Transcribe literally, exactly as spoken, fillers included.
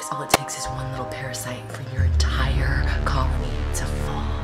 All it takes is one little parasite for your entire colony to fall.